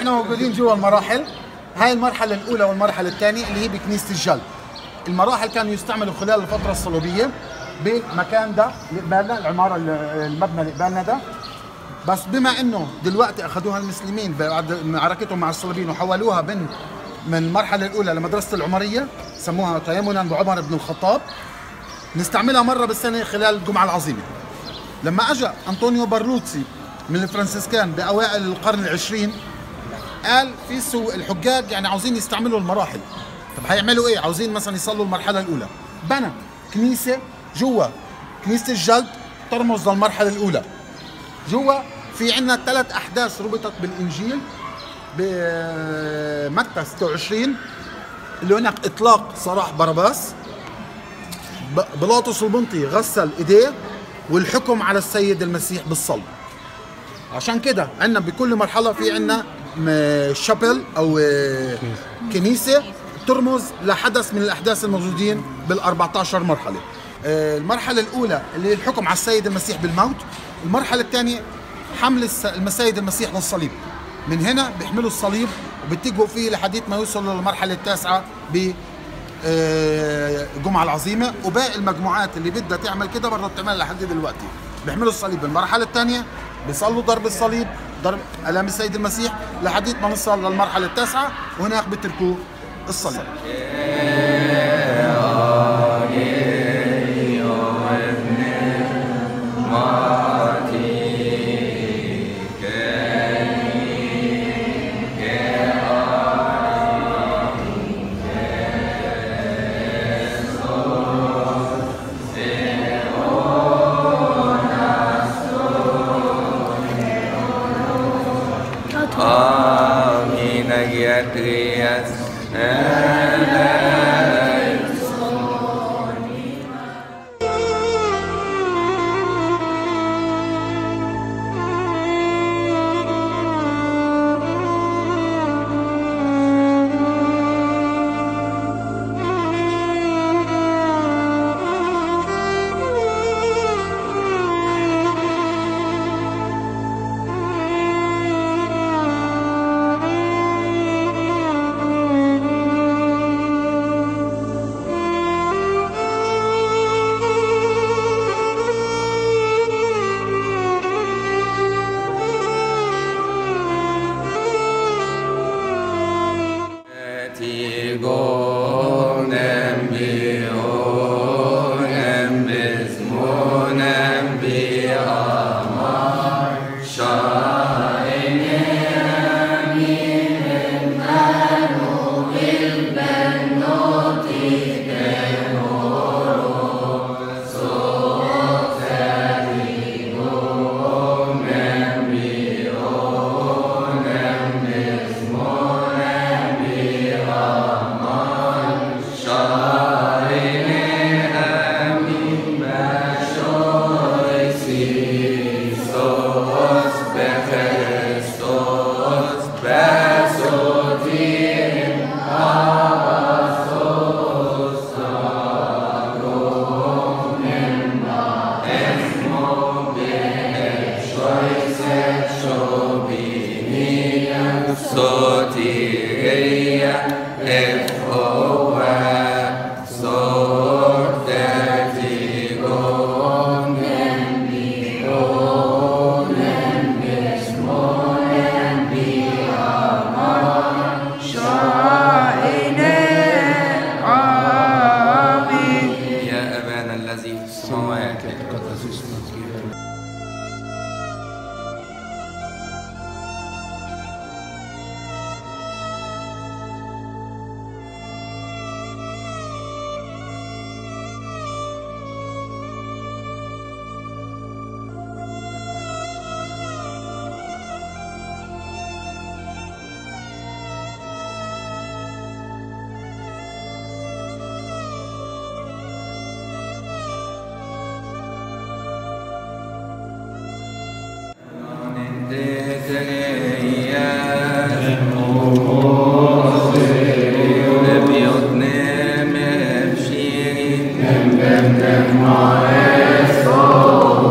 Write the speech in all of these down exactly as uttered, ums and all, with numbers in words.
احنا موجودين جوا المراحل. هاي المرحلة الأولى والمرحلة الثانية اللي هي بكنيسة الجلد. المراحل كانوا يستعملوا خلال الفترة الصليبية بمكان ده اللي قبالنا، العمارة المبنى اللي قبالنا ده. بس بما انه دلوقتي اخذوها المسلمين بعد معركتهم مع الصليبيين وحولوها من من المرحلة الأولى لمدرسة العمرية، سموها تيمنا بعمر بن الخطاب، نستعملها مرة بالسنة خلال الجمعة العظيمة. لما اجى أنطونيو بارلوتسي من الفرنسيسكان بأوائل القرن العشرين قال في سوء الحجاج يعني عاوزين يستعملوا المراحل. طب هيعملوا ايه؟ عاوزين مثلا يصلوا المرحله الاولى، بنى كنيسه جوا كنيسه الجلد ترمز للمرحله الاولى. جوا في عندنا ثلاث احداث ربطت بالانجيل بمتى ستة وعشرين، اللي هناك اطلاق سراح باراباس، بيلاطس البنطي غسل ايديه، والحكم على السيد المسيح بالصلب. عشان كده عندنا بكل مرحله في عندنا شابل او كنيسه ترمز لحدث من الاحداث الموجودين بال أربعة عشر مرحله. المرحله الاولى اللي هي الحكم على السيد المسيح بالموت، المرحله الثانيه حمل السيد المسيح للصليب. من هنا بيحملوا الصليب وبيتجهوا فيه لحديث ما يوصلوا للمرحله التاسعه ب الجمعه العظيمه. وباقي المجموعات اللي بدها تعمل كده برضه بتعملها لحد دلوقتي، بيحملوا الصليب بالمرحله الثانيه، بيصلوا ضرب الصليب، ضرب الام السيد المسيح لحديث ما نوصل للمرحله التاسعه، وهناك بتركوا الصليب.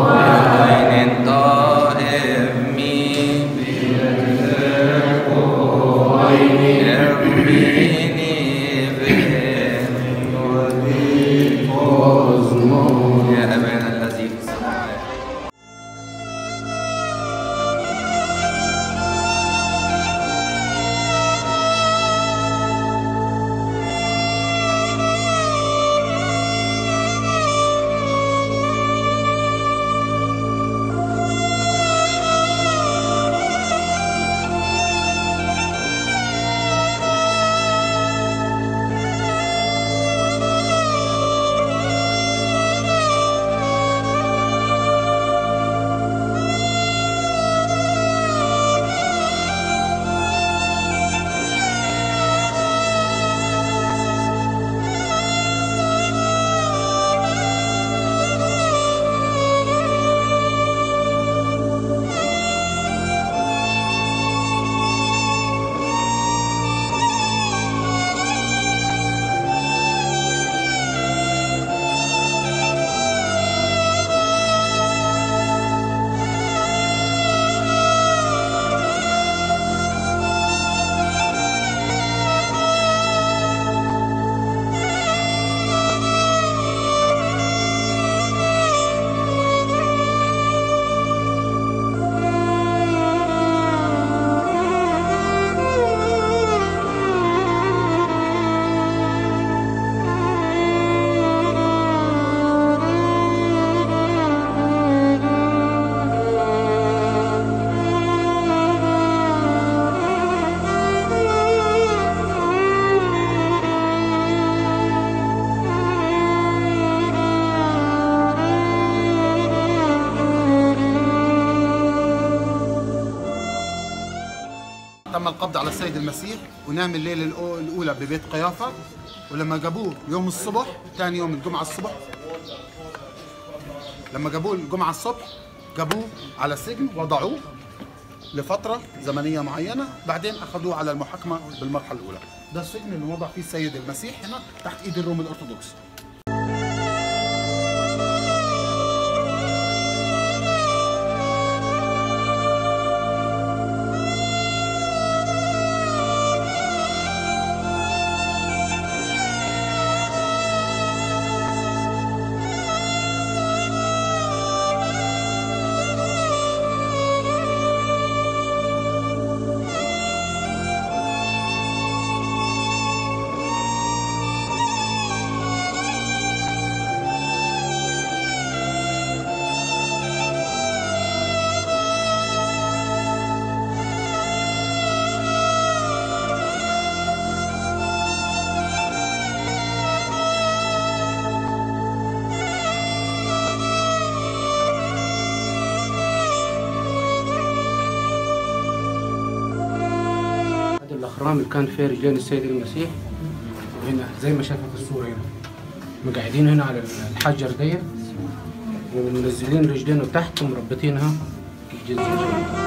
Oh تم القبض على السيد المسيح ونام الليلة الأولى ببيت قيافة، ولما جابوه يوم الصبح ثاني يوم الجمعة الصبح لما جابوه الجمعة الصبح جابوه على السجن، وضعوه لفترة زمنية معينة، بعدين أخذوه على المحاكمة بالمرحلة الأولى. ده السجن اللي وضع فيه السيد المسيح هنا تحت إيد الروم الأرثوذكس. الأخرام اللي كان فيها رجلين السيد المسيح، وهنا زي ما شايفه في الصورة هنا مقعدين هنا على الحجر دي، ومنزلين رجلينه تحت ومربطينها بالجزء.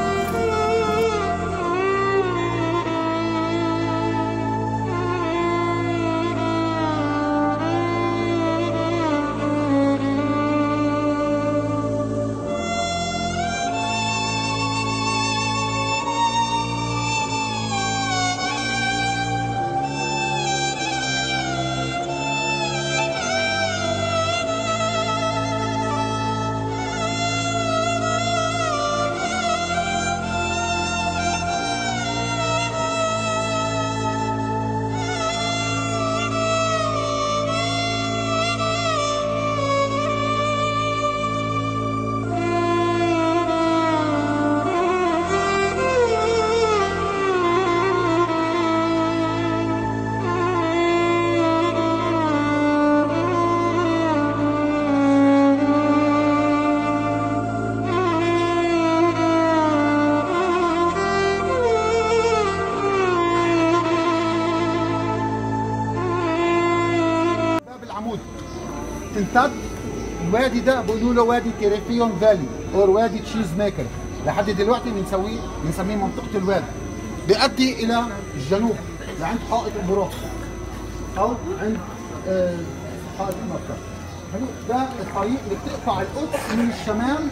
تمتد الوادي ده بيقولوا له وادي تيريفيون فالي او وادي تشيز ميكر، لحد دلوقتي بنسويه بنسميه منطقه الوادي، بيؤدي الى الجنوب لعند حائط البراق او عند آه حائط المركز. حلو، ده الطريق اللي بتقطع القدس من الشمال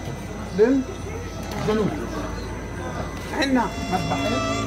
للجنوب. عندنا مذبحات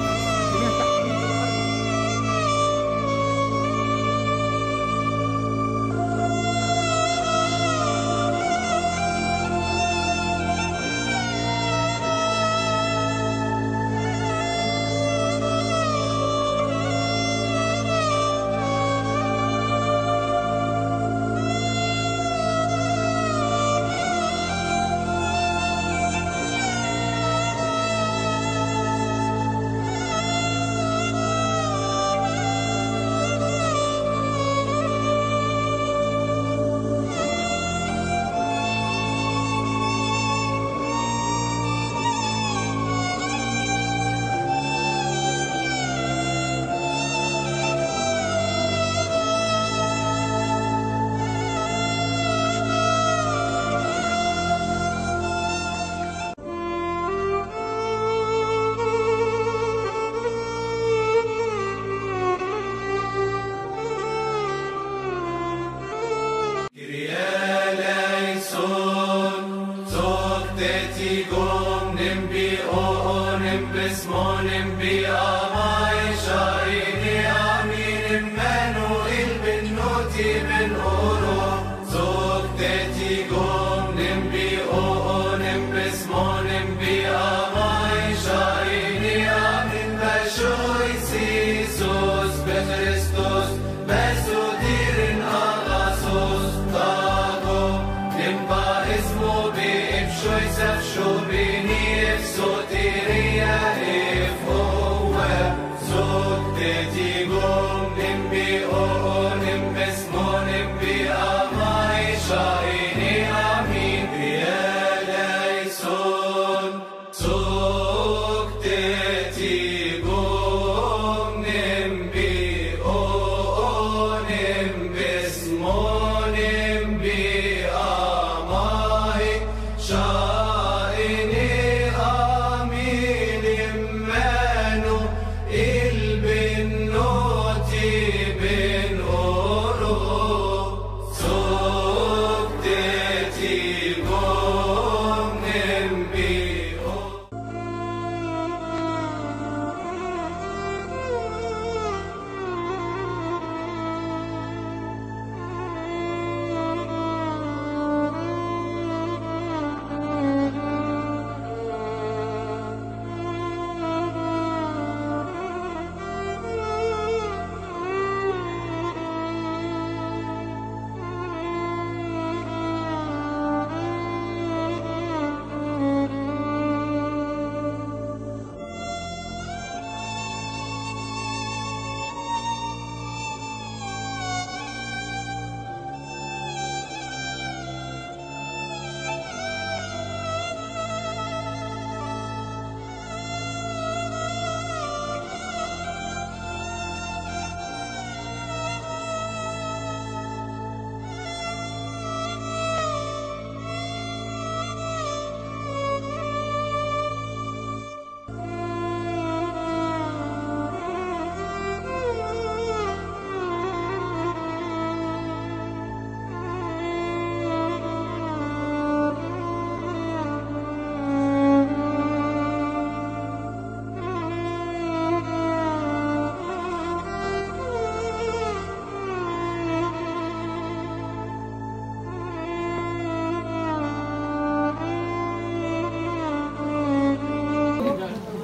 Show me if so, dear, if oh, well, so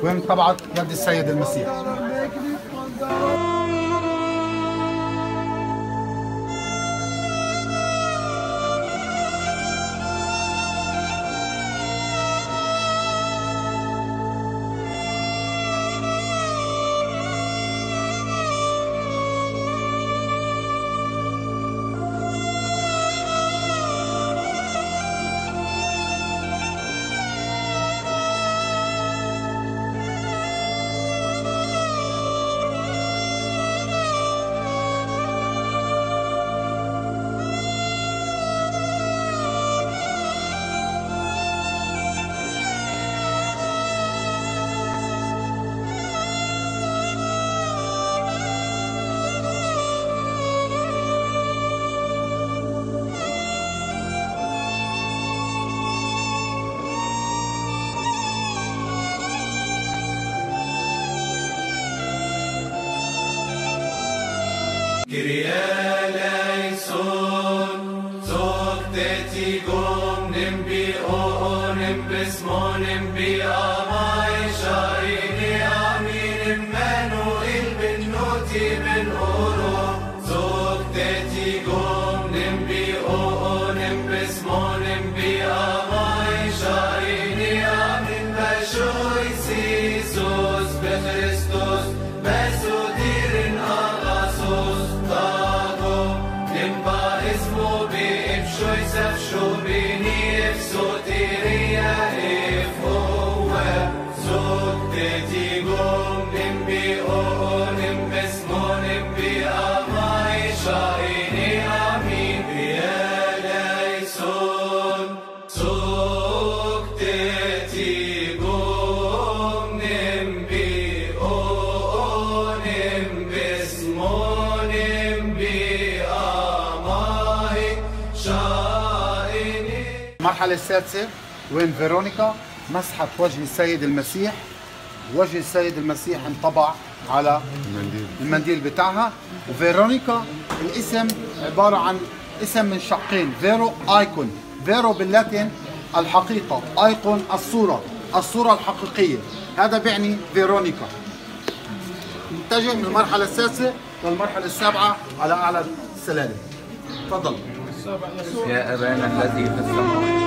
وين طبعت يد السيد المسيح. المرحلة السادسة وين فيرونيكا مسحت وجه السيد المسيح. وجه السيد المسيح انطبع على المنديل, المنديل بتاعها. وفيرونيكا الاسم عبارة عن اسم من شقين، فيرو ايكون. فيرو باللاتين الحقيقة، ايكون الصورة، الصورة الحقيقية. هذا بيعني فيرونيكا. نتجه من المرحلة السادسة للمرحلة السابعة على أعلى السلالم. تفضل. يا أبانا الذي في السماوات.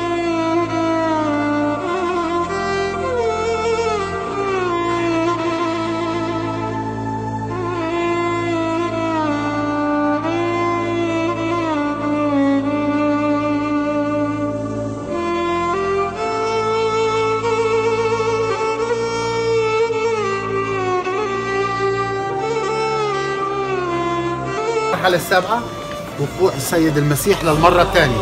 المرحلة السابعة وقوع السيد المسيح للمرة الثانية.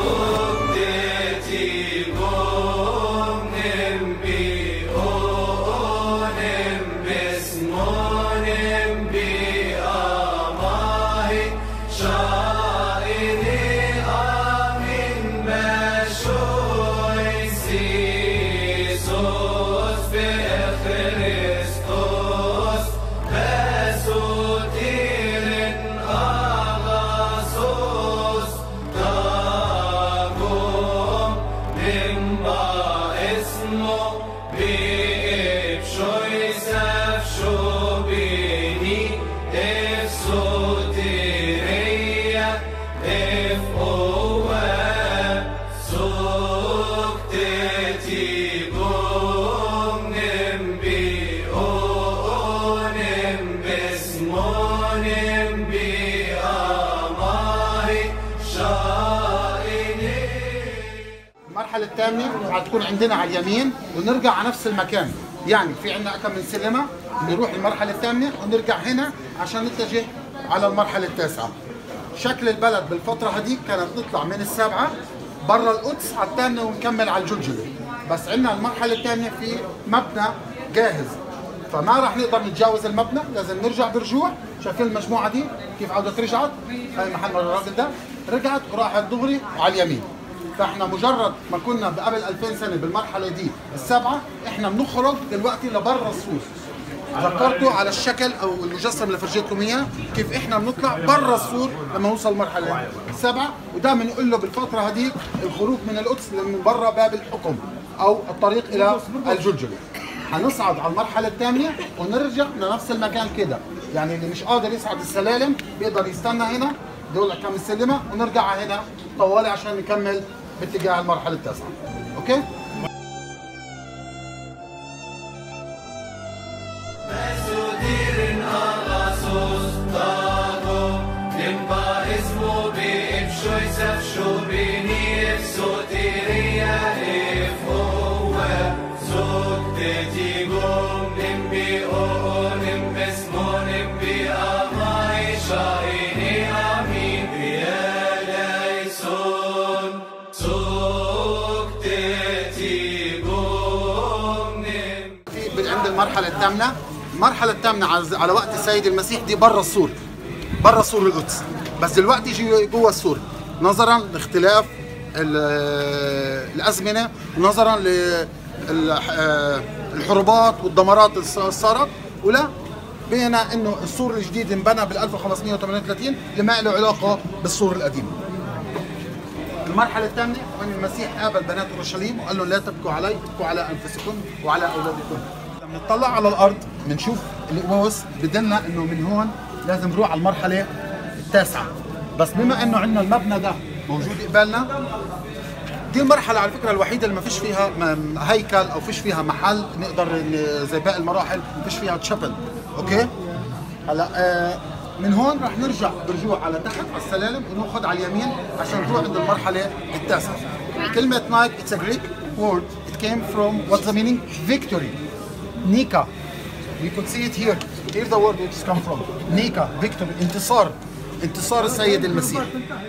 المرحلة الثامنة حتكون عندنا على اليمين ونرجع على نفس المكان، يعني في عندنا كم من سلمة نروح المرحلة الثامنة ونرجع هنا عشان نتجه على المرحلة التاسعة. شكل البلد بالفترة هذيك كانت نطلع من السابعة برا القدس على الثامنة ونكمل على الجلجلة، بس عندنا المرحلة الثانية في مبنى جاهز فما راح نقدر نتجاوز المبنى، لازم نرجع برجوع. شايفين المجموعة دي كيف عودت رجعت؟ هاي محل الراجل ده رجعت وراحت دغري على اليمين. فاحنا مجرد ما كنا قبل ألفين سنة بالمرحلة دي السابعة احنا بنخرج دلوقتي لبرا السور. ذكرتوا على الشكل او المجسم اللي فرجيتكم اياه كيف احنا بنطلع برا السور لما نوصل المرحلة السابعة، وده بنقول له بالفترة هذيك الخروج من القدس من برا باب الحكم او الطريق الى الجلجلة. حنصعد على المرحله الثانيه ونرجع لنفس المكان كده، يعني اللي مش قادر يصعد السلالم بيقدر يستنى هنا دول كم السلمه ونرجع هنا طوالي عشان نكمل باتجاه المرحله التاسعه. اوكي؟ عند المرحله الثامنه، المرحله الثامنه على وقت السيد المسيح دي برا السور، برا سور القدس، بس دلوقتي يجي جوا السور نظرا لاختلاف الازمنه ونظرا للحروبات والدمارات اللي صارت، ولا بينا انه السور الجديد انبنى بال ألف وخمسمئة وثمانية وثلاثين اللي ما له علاقه بالسور القديم. المرحله الثامنه وين المسيح قابل بنات اورشليم وقال لهم لا تبكوا علي، ابكوا على انفسكم وعلى اولادكم. لما نطلع على الارض بنشوف القوس بدلنا انه من هون لازم نروح على المرحله التاسعه، بس بما انه عندنا المبنى ده موجود قبالنا، دي المرحله على فكره الوحيده اللي ما فيش فيها هيكل او فيش فيها محل نقدر زي باقي المراحل ما فيش فيها تشابل. اوكي؟ هلا آه من هون رح نرجع برجوع على تحت على السلالم وناخذ على اليمين عشان نروح عند المرحله التاسعه. كلمه نايك it's a Greek word. It came from what's the meaning? Victory. Nika. You could see it here. Here's the word which comes from. Nika, victory, انتصار. انتصار السيد المسيح.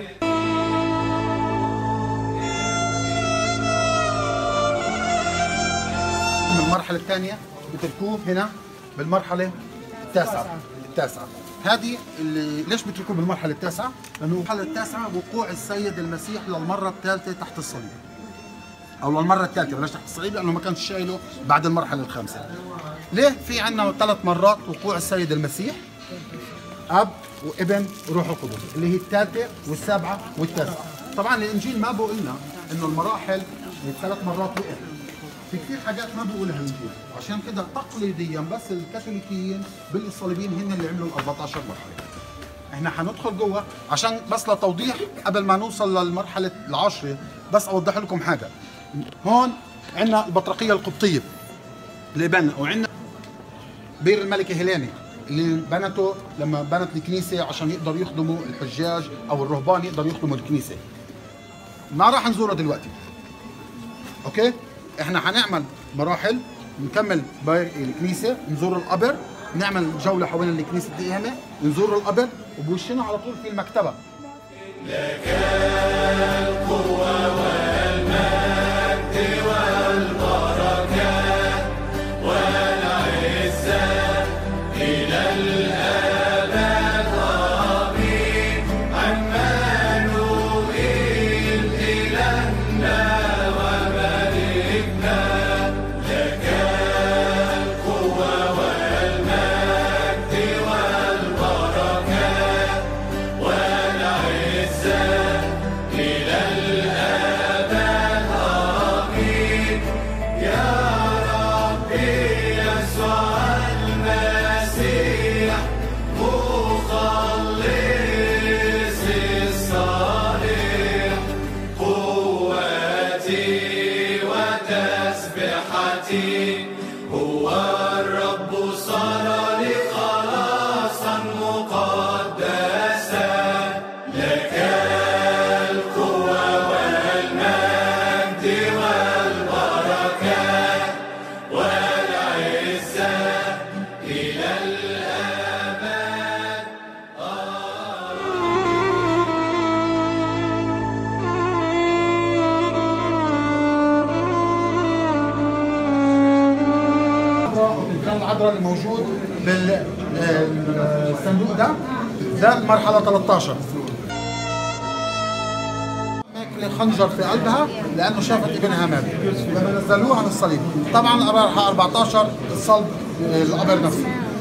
من المرحله الثانيه بتركوه هنا بالمرحله التاسعه. التاسعه هذه اللي ليش بتركوه بالمرحله التاسعه؟ لانه المرحله التاسعه وقوع السيد المسيح للمره الثالثه تحت الصليب. او للمره الثالثه بلاش تحت الصليب لانه ما كانش شايله بعد المرحله الخامسه. ليه؟ في عندنا ثلاث مرات وقوع السيد المسيح، اب وابن وروح القدس، اللي هي الثالثه والسابعه والتاسعه. طبعا الانجيل ما بقول لنا انه المراحل ثلاث مرات وقف. في كثير حاجات ما بقولها الانجيل، عشان كده تقليديا بس الكاثوليكيين بالصليبيين هن اللي عملوا ال أربعطعش مرحله. احنا حندخل جوه عشان بس لتوضيح قبل ما نوصل للمرحله العاشره، بس اوضح لكم حاجه. هون عندنا البطريقيه القبطيه اللي بنى، وعندنا بير الملكه هيليني اللي بنته لما بنت الكنيسه عشان يقدروا يخدموا الحجاج او الرهبان يقدروا يخدموا الكنيسه. ما راح نزورها دلوقتي. اوكي؟ احنا حنعمل مراحل، نكمل بير الكنيسه، نزور القبر، نعمل جوله حوالين الكنيسه القيامه، نزور القبر، وبوشنا على طول في المكتبه. لك القوه والمجد والبركه والعزه الى الابد امين. عمانوئيل الهنا وملكنا، لك القوه والمجد والبركه والعزه الى الابد امين. يا ربي يسوع المسيح مخلصي الصالح، قوتي وتسبحتي، هو الرب صار لي خلاصا مقدسا. لك القوة والمجد والبركة والعزة إلى الأبد الكرام العذراء اللي موجود بالصندوق ده ده المرحله ثلاثة عشر. ماكله خنجر في قلبها لانه شافت ابنها مات لما نزلوه عن الصليب. طبعا المرحله أربعة عشر الصلب القبر نفسه.